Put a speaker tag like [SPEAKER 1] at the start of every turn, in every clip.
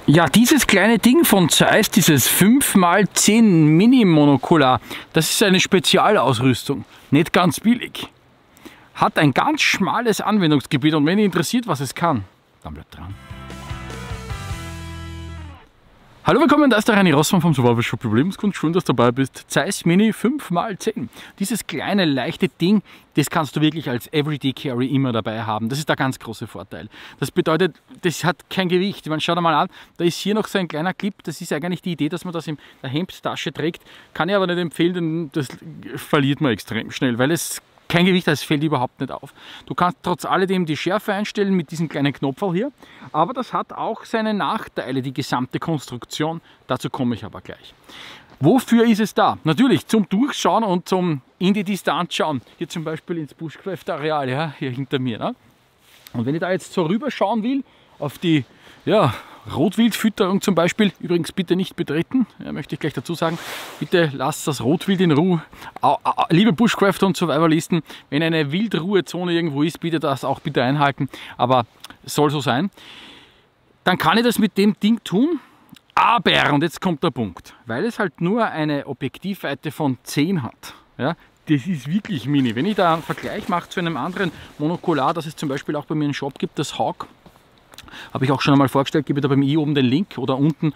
[SPEAKER 1] Ja, dieses kleine Ding von Zeiss, dieses 5×10 Mini Monokular, das ist eine Spezialausrüstung, nicht ganz billig. Hat ein ganz schmales Anwendungsgebiet und wenn ihr interessiert, was es kann, dann bleibt dran. Hallo, willkommen, da ist der Reini Rossmann vom Survival Shop Überlebenskunst. Schön, dass du dabei bist. Zeiss Mini 5×10. Dieses kleine, leichte Ding, das kannst du wirklich als Everyday Carry immer dabei haben. Das ist der ganz große Vorteil. Das bedeutet, das hat kein Gewicht. Man schaut mal an, da ist hier noch so ein kleiner Clip. Das ist eigentlich die Idee, dass man das in der Hemdtasche trägt. Kann ich aber nicht empfehlen, denn das verliert man extrem schnell, weil es kein Gewicht, das fällt überhaupt nicht auf. Du kannst trotz alledem die Schärfe einstellen mit diesem kleinen Knopf hier, aber das hat auch seine Nachteile, die gesamte Konstruktion. Dazu komme ich aber gleich. Wofür ist es da? Natürlich zum Durchschauen und zum in die Distanz schauen. Hier zum Beispiel ins Bushcraft-Areal, ja, hier hinter mir. Ne? Und wenn ich da jetzt so rüber schauen will, auf die Rotwildfütterung zum Beispiel, übrigens bitte nicht betreten, ja, möchte ich gleich dazu sagen, bitte lasst das Rotwild in Ruhe. Liebe Bushcrafter und Survivalisten, wenn eine Wildruhezone irgendwo ist, bitte das auch bitte einhalten, aber soll so sein. Dann kann ich das mit dem Ding tun, aber, und jetzt kommt der Punkt, weil es halt nur eine Objektivweite von 10 hat, ja, das ist wirklich mini. Wenn ich da einen Vergleich mache zu einem anderen Monokular, das es zum Beispiel auch bei mir im Shop gibt, das Hawk, habe ich auch schon einmal vorgestellt, gebe da beim i oben den Link oder unten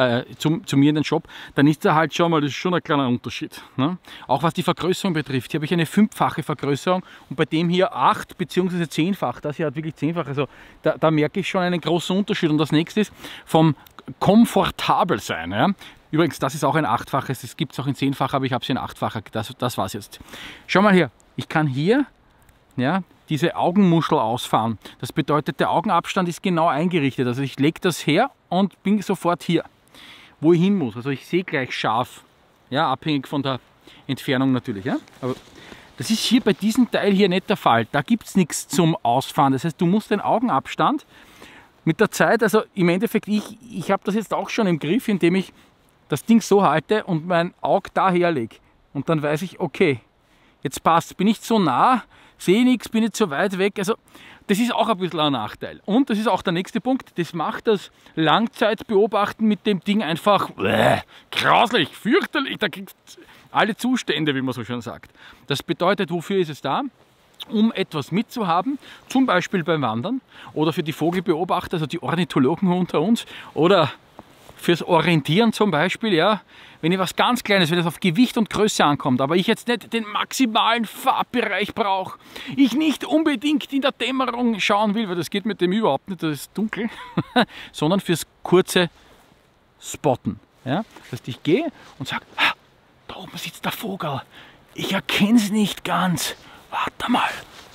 [SPEAKER 1] zu mir in den Shop, dann ist da halt schon mal, das ist schon ein kleiner Unterschied. Ne? Auch was die Vergrößerung betrifft, hier habe ich eine 5-fache Vergrößerung und bei dem hier 8 bzw. 10-fach, das hier hat wirklich 10-fach, also da merke ich schon einen großen Unterschied. Und das nächste ist vom komfortabel sein. Ja? Übrigens, das ist auch ein 8-faches, das gibt es auch in 10-fach, aber ich habe es in 8-facher, das war es jetzt. Schau mal hier, ich kann hier, ja, diese Augenmuschel ausfahren. Das bedeutet, der Augenabstand ist genau eingerichtet. Also ich lege das her und bin sofort hier, wo ich hin muss. Also ich sehe gleich scharf, ja, abhängig von der Entfernung natürlich. Ja? Aber das ist hier bei diesem Teil hier nicht der Fall. Da gibt es nichts zum Ausfahren. Das heißt, du musst den Augenabstand mit der Zeit, also im Endeffekt, ich habe das jetzt auch schon im Griff, indem ich das Ding so halte und mein Auge daher lege. Und dann weiß ich, okay, jetzt passt, bin ich so nah, sehe nichts, bin nicht so weit weg. Also das ist auch ein bisschen ein Nachteil. Und das ist auch der nächste Punkt, das macht das Langzeitbeobachten mit dem Ding einfach grauslich, fürchterlich. Da kriegst du alle Zustände, wie man so schön sagt. Das bedeutet, wofür ist es da? Um etwas mitzuhaben, zum Beispiel beim Wandern oder für die Vogelbeobachter, also die Ornithologen unter uns, oder fürs Orientieren zum Beispiel, ja, wenn ich was ganz Kleines, wenn es auf Gewicht und Größe ankommt, aber ich jetzt nicht den maximalen Farbbereich brauche, ich nicht unbedingt in der Dämmerung schauen will, weil das geht mit dem überhaupt nicht, das ist dunkel, sondern fürs kurze Spotten. Ja? Das heißt, ich gehe und sage, da oben sitzt der Vogel, ich erkenne es nicht ganz, warte mal.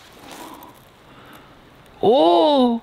[SPEAKER 1] Oh!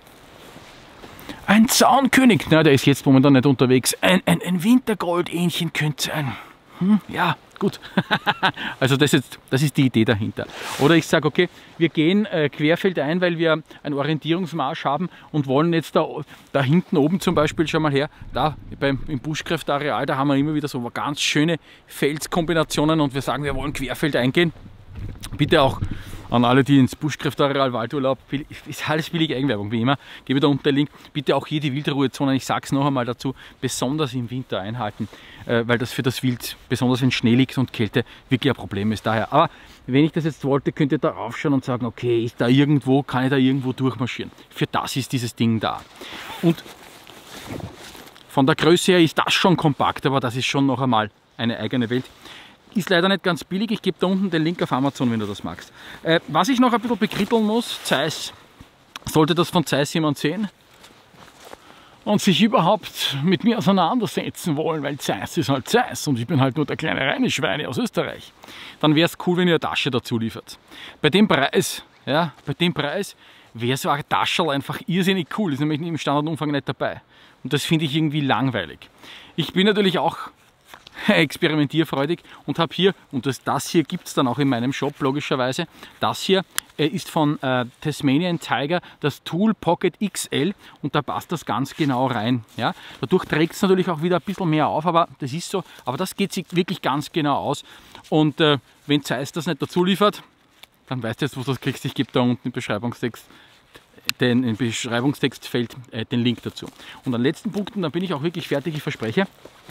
[SPEAKER 1] Ein Zaunkönig, na, der ist jetzt momentan nicht unterwegs. Ein Wintergoldähnchen könnte sein. Ja, gut. Also das ist die Idee dahinter. Oder ich sage, okay, wir gehen querfeldein, weil wir einen Orientierungsmarsch haben und wollen jetzt da hinten oben zum Beispiel, schau mal her, da im Bushcraft-Areal, da haben wir immer wieder so ganz schöne Felskombinationen und wir sagen, wir wollen querfeldein gehen. Bitte auch an alle, die ins Bushcraft-Areal Waldurlaub, ist alles billige Eigenwerbung, wie immer, gebe da unten den Link, bitte auch hier die Wildruhezonen, ich sage es noch einmal dazu, besonders im Winter einhalten, weil das für das Wild, besonders wenn Schnee liegt und Kälte, wirklich ein Problem ist daher. Aber wenn ich das jetzt wollte, könnt ihr da raufschauen und sagen, okay, ist da irgendwo, kann ich da irgendwo durchmarschieren. Für das ist dieses Ding da. Und von der Größe her ist das schon kompakt, aber das ist schon noch einmal eine eigene Welt. Ist leider nicht ganz billig, ich gebe da unten den Link auf Amazon, wenn du das magst. Was ich noch ein bisschen bekritteln muss, Zeiss. Sollte das von Zeiss jemand sehen und sich überhaupt mit mir auseinandersetzen wollen, weil Zeiss ist halt Zeiss und ich bin halt nur der kleine Rheinschweine aus Österreich, dann wäre es cool, wenn ihr eine Tasche dazu liefert. Bei dem Preis, ja, wäre so eine Tasche einfach irrsinnig cool, ist nämlich im Standardumfang nicht dabei. Und das finde ich irgendwie langweilig. Ich bin natürlich auch experimentierfreudig und habe hier, und das hier gibt es dann auch in meinem Shop logischerweise, das hier ist von Tasmanian Tiger, das Tool Pocket XL und da passt das ganz genau rein. Ja? Dadurch trägt es natürlich auch wieder ein bisschen mehr auf, aber das ist so, aber das geht sich wirklich ganz genau aus und wenn Zeiss das nicht dazu liefert, dann weißt du jetzt, wo du das kriegst, ich gebe da unten im Beschreibungstext im Beschreibungstextfeld den Link dazu. Und an letzten Punkten, dann bin ich auch wirklich fertig, ich verspreche.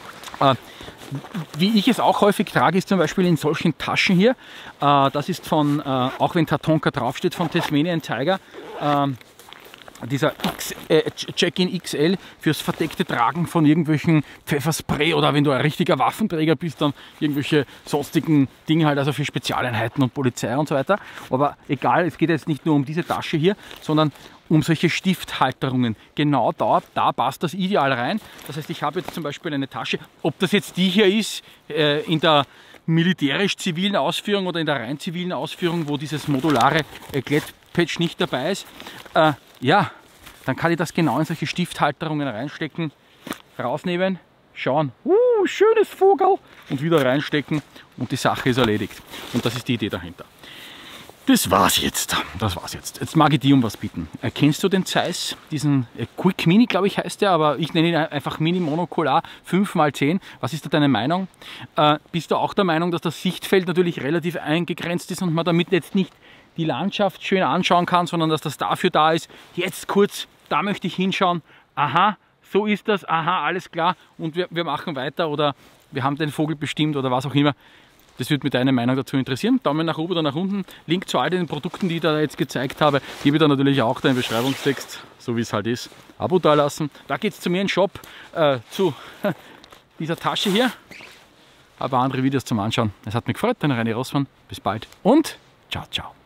[SPEAKER 1] Wie ich es auch häufig trage, ist zum Beispiel in solchen Taschen hier. Das ist von, auch wenn Tatonka draufsteht, von Tasmanian Tiger. Dieser Check-in XL fürs verdeckte Tragen von irgendwelchen Pfefferspray oder wenn du ein richtiger Waffenträger bist, dann irgendwelche sonstigen Dinge halt, also für Spezialeinheiten und Polizei und so weiter. Aber egal, es geht jetzt nicht nur um diese Tasche hier, sondern um solche Stifthalterungen. Genau da passt das ideal rein. Das heißt, ich habe jetzt zum Beispiel eine Tasche, ob das jetzt die hier ist, in der militärisch-zivilen Ausführung oder in der rein zivilen Ausführung, wo dieses modulare Glättpatch nicht dabei ist, ja, dann kann ich das genau in solche Stifthalterungen reinstecken, rausnehmen, schauen, schönes Vogel, und wieder reinstecken und die Sache ist erledigt. Und das ist die Idee dahinter. Das war's jetzt. Das war's jetzt. Jetzt mag ich dich um was bitten. Kennst du den Zeiss? Diesen Quick Mini, glaube ich, heißt der, aber ich nenne ihn einfach Mini Monocular 5×10. Was ist da deine Meinung? Bist du auch der Meinung, dass das Sichtfeld natürlich relativ eingegrenzt ist und man damit jetzt nicht die Landschaft schön anschauen kann, sondern dass das dafür da ist? Jetzt kurz, da möchte ich hinschauen. Aha, so ist das. Aha, alles klar. Und wir machen weiter oder wir haben den Vogel bestimmt oder was auch immer. Das würde mich deine Meinung dazu interessieren. Daumen nach oben oder nach unten. Link zu all den Produkten, die ich da jetzt gezeigt habe, gebe ich dann natürlich auch da im Beschreibungstext, so wie es halt ist. Abo da lassen. Da geht es zu mir in den Shop, zu dieser Tasche hier. Aber andere Videos zum Anschauen. Es hat mich gefreut, dein Reini Rossmann. Bis bald und ciao, ciao.